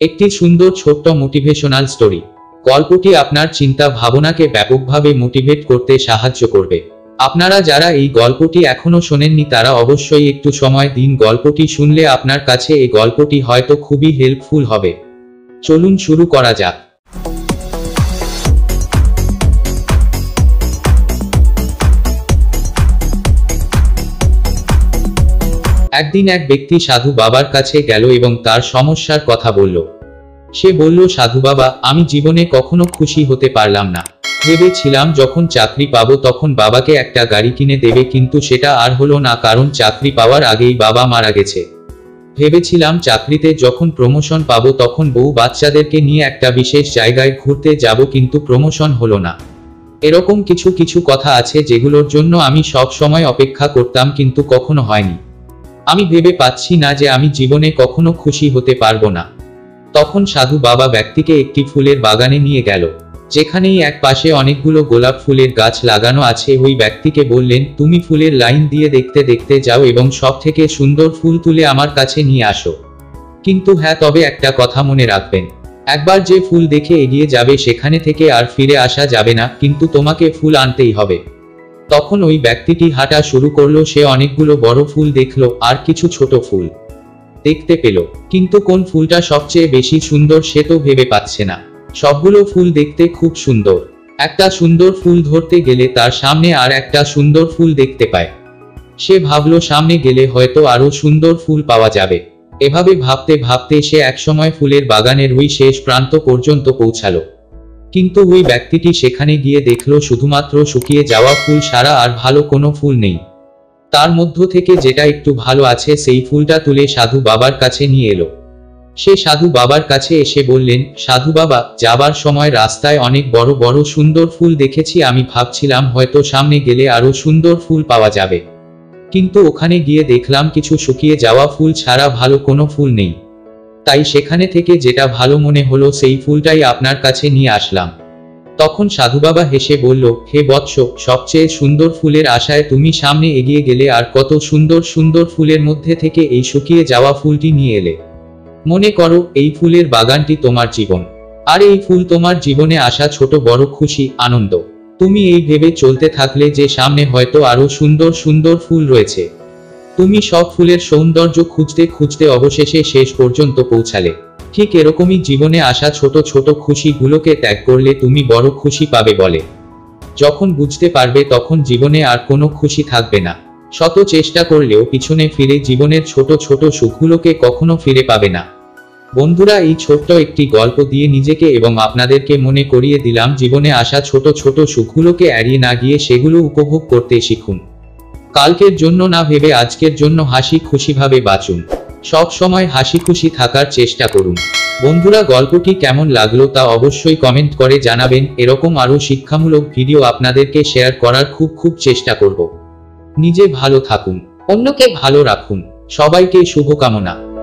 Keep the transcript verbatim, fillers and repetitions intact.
একটি সুন্দর ছোট্ট মোটিভেশনাল স্টোরি। গল্পটি আপনার চিন্তা ভাবনাকে ব্যাপকভাবে মোটিভেট করতে সাহায্য করবে। আপনারা যারা এই গল্পটি এখনো শোনেননি তারা অবশ্যই একটু সময় দিন, গল্পটি শুনলে আপনার কাছে এই গল্পটি হয়তো খুবই হেল্পফুল হবে। চলুন শুরু করা যাক। একদিন এক ব্যক্তি সাধু বাবার কাছে গেল এবং তার সমস্যার কথা বলল। সে বলল, সাধু বাবা, আমি জীবনে কখনো খুশি হতে পারলাম না। ভেবেছিলাম যখন চাকরি পাবো তখন বাবাকে একটা গাড়ি কিনে দেবে, কিন্তু সেটা আর হলো না, কারণ চাকরি পাওয়ার আগেই বাবা মারা গেছে। ভেবেছিলাম চাকরিতে যখন প্রমোশন পাবো তখন বউ বাচ্চাদেরকে নিয়ে একটা বিশেষ জায়গায় ঘুরতে যাব, কিন্তু প্রমোশন হলো না। এরকম কিছু কিছু কথা আছে যেগুলোর জন্য আমি সব সময় অপেক্ষা করতাম, কিন্তু কখনো হয়নি। আমি ভেবে পাচ্ছি না যে আমি জীবনে কখনো খুশি হতে পারবো না। তখন সাধু বাবা ব্যক্তিকে একটি ফুলের বাগানে নিয়ে গেল, যেখানেই এক পাশে অনেকগুলো গোলাপ ফুলের গাছ লাগানো আছে। ওই ব্যক্তিকে বললেন, তুমি ফুলের লাইন দিয়ে দেখতে দেখতে যাও এবং সব থেকে সুন্দর ফুল তুলে আমার কাছে নিয়ে আসো। কিন্তু হ্যাঁ, তবে একটা কথা মনে রাখবেন, একবার যে ফুল দেখে এগিয়ে যাবে সেখানে থেকে আর ফিরে আসা যাবে না, কিন্তু তোমাকে ফুল আনতেই হবে। তখন ওই ব্যক্তিটি হাঁটা শুরু করলো। সে অনেকগুলো বড় ফুল দেখলো আর কিছু ছোট ফুল দেখতে পেল, কিন্তু কোন ফুলটা সবচেয়ে বেশি সুন্দর সে তো ভেবে পাচ্ছে না। সবগুলো ফুল দেখতে খুব সুন্দর। একটা সুন্দর ফুল ধরতে গেলে তার সামনে আর একটা সুন্দর ফুল দেখতে পায়। সে ভাবলো সামনে গেলে হয়তো আরো সুন্দর ফুল পাওয়া যাবে। এভাবে ভাবতে ভাবতে সে একসময় ফুলের বাগানের ওই শেষ প্রান্ত পর্যন্ত পৌঁছালো। কিন্তু ওই ব্যক্তিটি সেখানে গিয়ে দেখলো শুধুমাত্র শুকিয়ে যাওয়া ফুল ছাড়া আর ভালো কোনো ফুল নেই। তার মধ্য থেকে যেটা একটু ভালো আছে সেই ফুলটা তুলে সাধু বাবার কাছে নিয়ে এলো। সে সাধু বাবার কাছে এসে বললেন, সাধু বাবা, যাবার সময় রাস্তায় অনেক বড় বড় সুন্দর ফুল দেখেছি। আমি ভাবছিলাম হয়তো সামনে গেলে আরো সুন্দর ফুল পাওয়া যাবে, কিন্তু ওখানে গিয়ে দেখলাম কিছু শুকিয়ে যাওয়া ফুল ছাড়া ভালো কোনো ফুল নেই। তাই সেখানে থেকে যেটা ভালো মনে হলো সেই ফুলটাই আপনার কাছে নিয়ে আসলাম। তখন সাধু বাবা হেসে বলল, হে বৎস, সবচেয়ে সুন্দর ফুলের আশায় তুমি সামনে এগিয়ে গেলে আর কত সুন্দর সুন্দর ফুলের মধ্যে থেকে এই শুকিয়ে যাওয়া ফুলটি নিয়ে এলে। মনে করো এই ফুলের বাগানটি তোমার জীবন, আর এই ফুল তোমার জীবনে আসা ছোট বড় খুশি, আনন্দ। তুমি এই ভেবে চলতে থাকলে যে সামনে হয়তো আরো সুন্দর সুন্দর ফুল রয়েছে। তুমি সব ফুলের সৌন্দর্য খুঁজতে খুঁজতে অবশেষে শেষ পর্যন্ত পৌঁছালে। ঠিক এরকমই জীবনে আসা ছোট ছোট খুশিগুলোকে ত্যাগ করলে তুমি বড় খুশি পাবে বলে। যখন বুঝতে পারবে তখন জীবনে আর কোনো খুশি থাকবে না। শত চেষ্টা করলেও পিছনে ফিরে জীবনের ছোট ছোট সুখগুলোকে কখনো ফিরে পাবে না। বন্ধুরা, এই ছোট্ট একটি গল্প দিয়ে নিজেকে এবং আপনাদেরকে মনে করিয়ে দিলাম, জীবনে আসা ছোট ছোট সুখগুলোকে এড়িয়ে না গিয়ে সেগুলো উপভোগ করতে শিখুন। কালকের জন্য না ভেবে আজকের জন্য হাসি খুশিভাবে বাঁচুন। সব সময় হাসি খুশি থাকার চেষ্টা করুন। বন্ধুরা, গল্পটি কেমন লাগলো তা অবশ্যই কমেন্ট করে জানাবেন। এরকম আরো শিক্ষামূলক ভিডিও আপনাদেরকে শেয়ার করার খুব খুব চেষ্টা করব। নিজে ভালো থাকুন, অন্যকে ভালো রাখুন। সবাইকে শুভকামনা।